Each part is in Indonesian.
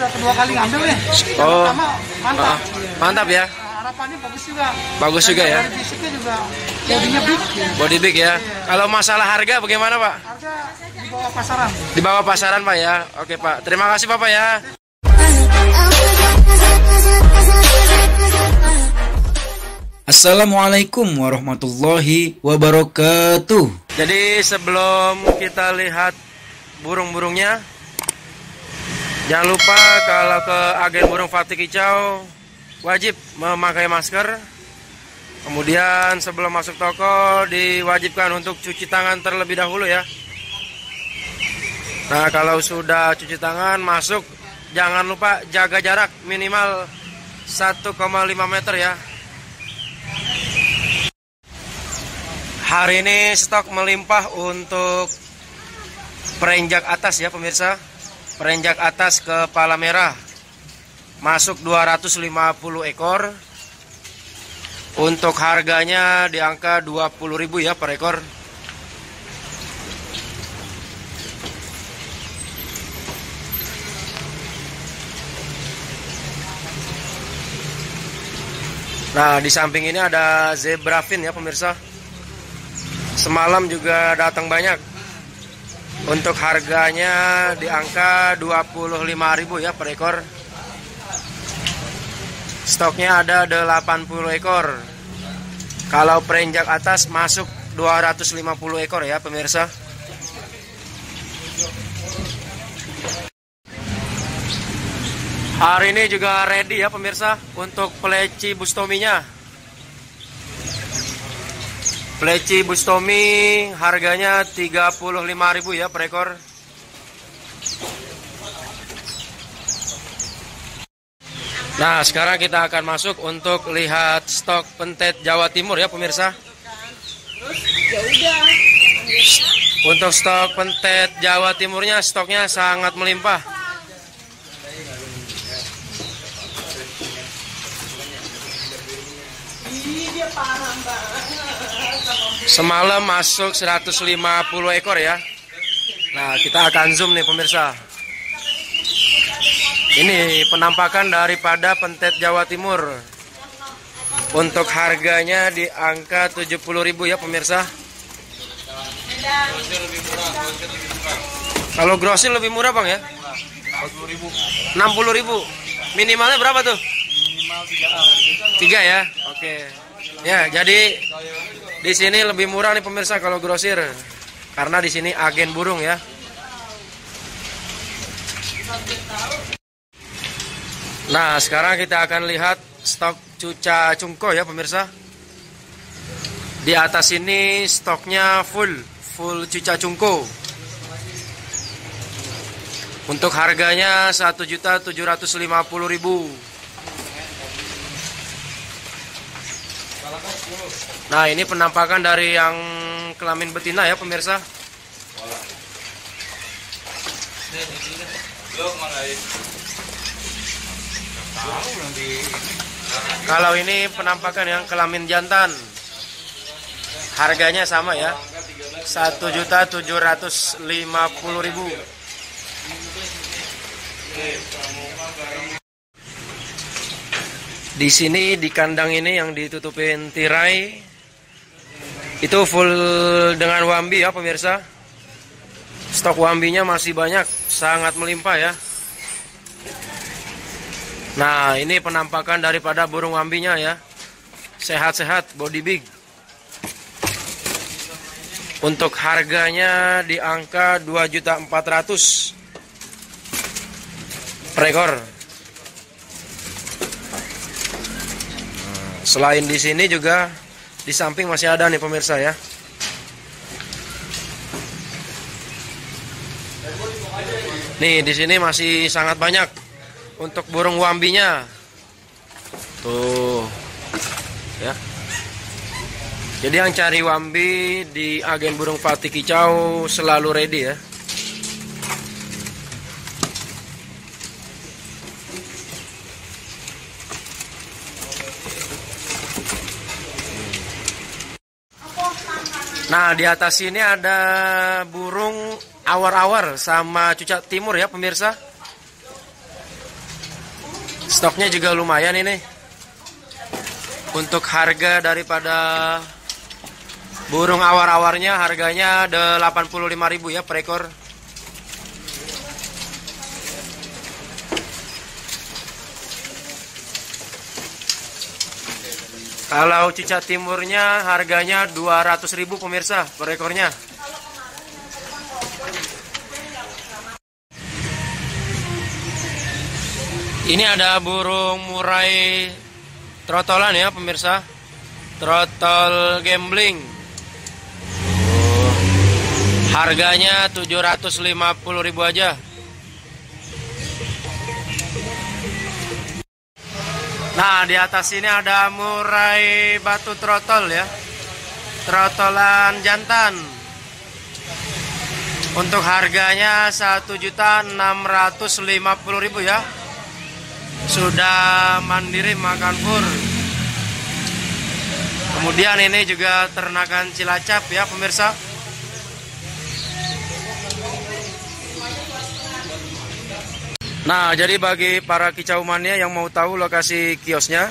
udah kedua kali ngambil nih. Oh. Pertama mantap. Mantap ya. Harapannya bagus juga. Bagus juga ya. Dari fisiknya juga bodinya big. Body big ya. Kalau masalah harga bagaimana Pak? Harga di bawah pasaran. Di bawah pasaran Pak ya. Oke Pak. Terima kasih Bapak ya. Assalamualaikum warahmatullahi wabarakatuh. Jadi sebelum kita lihat burung-burungnya, jangan lupa kalau ke agen burung Fatih Kicau wajib memakai masker. Kemudian sebelum masuk toko diwajibkan untuk cuci tangan terlebih dahulu ya. Nah kalau sudah cuci tangan masuk, jangan lupa jaga jarak minimal 1,5 meter ya. Hari ini stok melimpah untuk perenjak atas ya pemirsa. Perenjak atas kepala merah masuk 250 ekor. Untuk harganya di angka 20.000 ya per ekor. Nah, di samping ini ada zebra fin ya pemirsa. Semalam juga datang banyak. Untuk harganya di angka 25.000 ya per ekor. Stoknya ada 80 ekor. Kalau perenjak atas masuk 250 ekor ya pemirsa. Hari ini juga ready ya pemirsa untuk peleci bustominya. Peleci bustomi harganya 35.000 ya per ekor. Nah sekarang kita akan masuk untuk lihat stok pentet Jawa Timur ya pemirsa. Untuk stok pentet Jawa Timurnya stoknya sangat melimpah. Semalam masuk 150 ekor ya. Nah kita akan zoom nih pemirsa. Ini penampakan daripada pentet Jawa Timur. Untuk harganya di angka 70.000 ya pemirsa. Kalau grosir lebih murah bang ya? 60.000. Minimalnya berapa tuh? Minimal 3 ya. Oke. Ya jadi di sini lebih murah nih pemirsa kalau grosir. Karena di sini agen burung ya. Nah sekarang kita akan lihat stok cuca cungko ya pemirsa. Di atas ini stoknya full cuca cungko. Untuk harganya 1.750.000. Nah ini penampakan dari yang kelamin betina ya pemirsa. Kalau ini penampakan yang kelamin jantan, harganya sama ya, 1.750.000. Di sini di kandang ini yang ditutupin tirai itu full dengan wambi ya pemirsa. Stok wambinya masih banyak, sangat melimpah ya. Nah ini penampakan daripada burung wambinya ya. Sehat-sehat, body big. Untuk harganya di angka 2.400.000 per ekor. Selain di sini juga di samping masih ada nih pemirsa ya. Nih di sini masih sangat banyak untuk burung wambinya. Tuh. Ya. Jadi yang cari wambi di agen burung Fatih Kicau selalu ready ya. Nah di atas sini ada burung awar-awar sama cucak timur ya pemirsa. Stoknya juga lumayan ini. Untuk harga daripada burung awar-awarnya harganya 85.000 ya per ekor. Kalau cicak timurnya harganya 200.000 pemirsa per ekornya. Ini ada burung murai trotolan ya pemirsa. Trotol gambling. Harganya 750.000 aja. Nah, di atas ini ada murai batu trotol ya. Trotolan jantan. Untuk harganya 1.650.000 ya. Sudah mandiri makan pur. Kemudian ini juga ternakan Cilacap ya pemirsa. Nah, jadi bagi para kicau mania yang mau tahu lokasi kiosnya,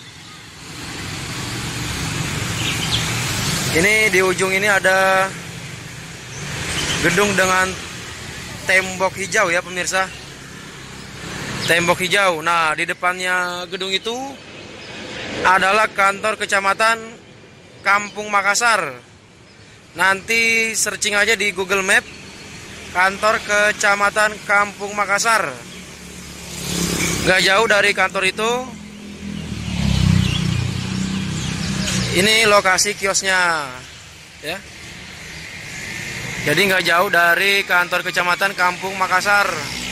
ini di ujung ini ada gedung dengan tembok hijau ya pemirsa. Tembok hijau. Nah, di depannya gedung itu adalah kantor kecamatan Kampung Makassar. Nanti searching aja di Google Map, kantor kecamatan Kampung Makassar. Gak jauh dari kantor itu. Ini lokasi kiosnya ya. Jadi gak jauh dari kantor kecamatan Kampung Makassar.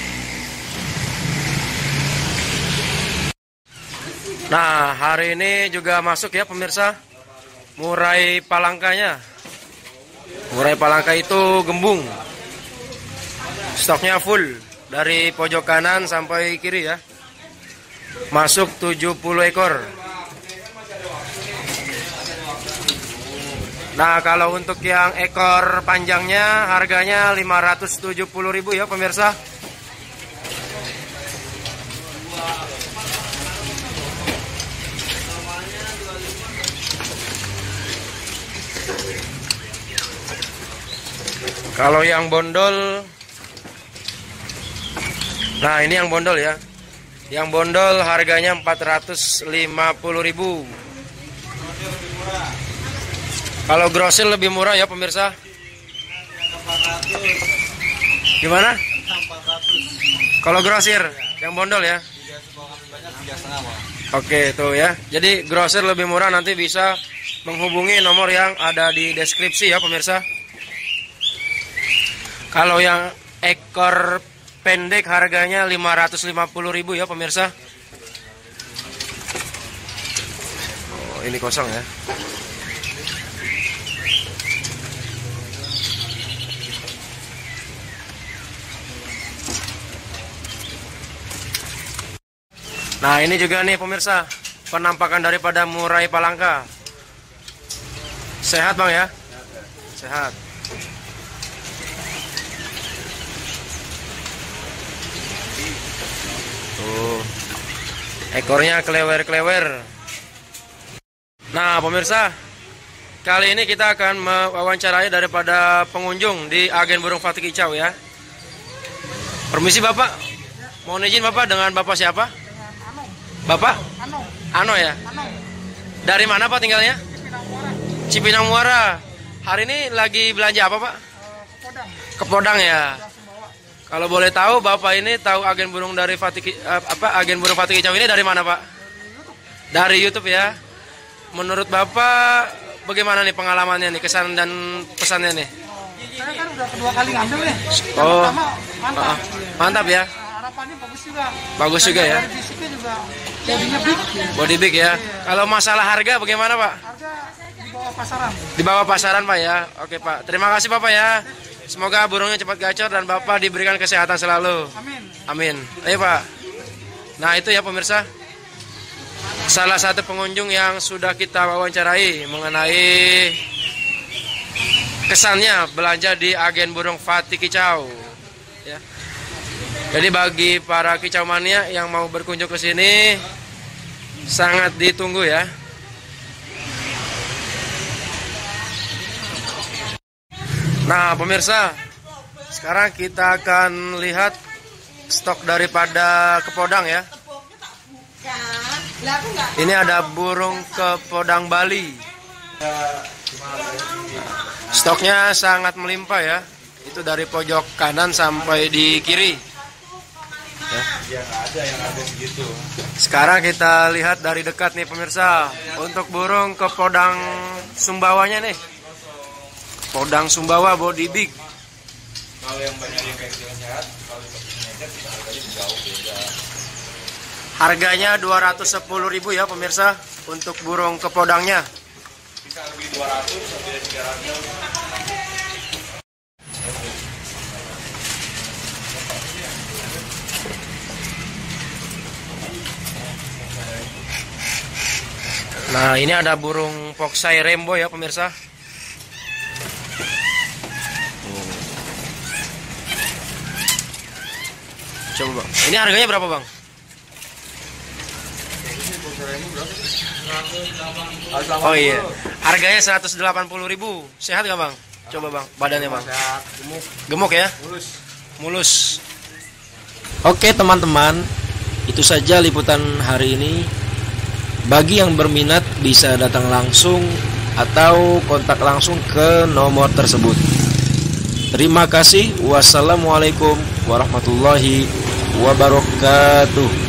Nah, hari ini juga masuk ya pemirsa murai palangkanya. Murai palangka itu gembung. Stoknya full dari pojok kanan sampai kiri ya. Masuk 70 ekor. Nah, kalau untuk yang ekor panjangnya harganya 570.000 ya pemirsa. Kalau yang bondol, nah ini yang bondol ya. Yang bondol harganya 450.000. Kalau grosir lebih murah ya pemirsa. Gimana? Kalau grosir, yang bondol ya. Oke, tuh ya. Jadi grosir lebih murah, nanti bisa menghubungi nomor yang ada di deskripsi ya pemirsa. Kalau yang ekor pendek harganya 550.000 ya pemirsa. Oh, ini kosong ya. Nah, ini juga nih pemirsa, penampakan daripada murai palangka. Sehat Bang ya? Sehat. Tuh, ekornya klewer-klewer. Nah pemirsa, kali ini kita akan mewawancarai daripada pengunjung di agen burung Fatih Kicau ya. Permisi Bapak, mohon izin Bapak, dengan Bapak siapa? Bapak? Ano ya? Dari mana Pak tinggalnya? Cipinang Muara. Hari ini lagi belanja apa Pak? Kepodang ya. Kalau boleh tahu, Bapak ini tahu agen burung dari agen burung Fatih Kicau ini dari mana, Pak? Dari YouTube ya. Menurut Bapak bagaimana nih pengalamannya nih, kesan dan pesannya nih? Saya kan udah kedua kali ngambil nih. Oh, pertama mantap. Mantap ya. Harapannya bagus juga. Bagus juga ya. Dari fisiknya juga bodinya big. Body big ya. Kalau masalah harga bagaimana, Pak? Harga di bawah pasaran. Di bawah pasaran, Pak ya. Oke, Pak. Terima kasih Bapak ya. Semoga burungnya cepat gacor dan Bapak diberikan kesehatan selalu. Amin. Amin. Ayo Pak. Nah itu ya pemirsa, salah satu pengunjung yang sudah kita wawancarai mengenai kesannya belanja di agen burung Fatih Kicau. Ya. Jadi bagi para kicau mania yang mau berkunjung ke sini sangat ditunggu ya. Nah, pemirsa, sekarang kita akan lihat stok daripada kepodang ya. Ini ada burung kepodang Bali. Stoknya sangat melimpah ya. Itu dari pojok kanan sampai di kiri. Ya. Sekarang kita lihat dari dekat nih pemirsa. Untuk burung kepodang Sumbawanya nih. Podang Sumbawa body big. Kalau yang banyak yang kayak kecil sehat, kalau seperti harganya jauh beda. Harganya 210.000 ya pemirsa untuk burung kepodangnya. Bisa lebih 200 sampai 300. Nah, ini ada burung Foxeye Rainbow ya pemirsa. Coba bang, ini harganya berapa bang? Oh iya, harganya 180.000. Sehat gak bang? Coba bang, badannya bang. Gemuk ya? Mulus. Oke teman-teman, itu saja liputan hari ini. Bagi yang berminat bisa datang langsung atau kontak langsung ke nomor tersebut. Terima kasih. Wassalamualaikum warahmatullahi wabarakatuh.